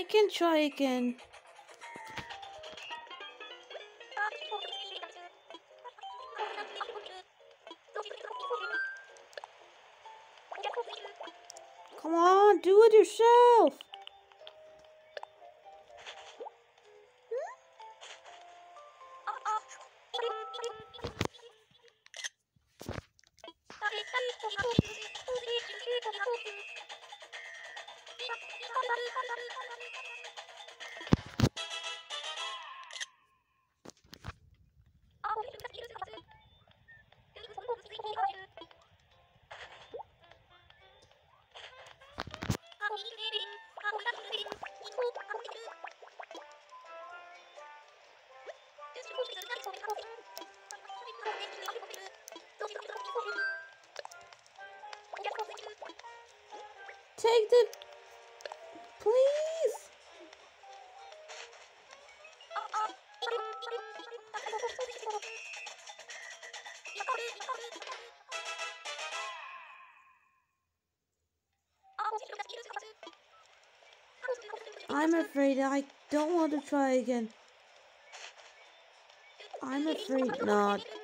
I can try again. Come on, do it yourself. Take the... Please! I'm afraid I don't want to try again. I'm afraid not.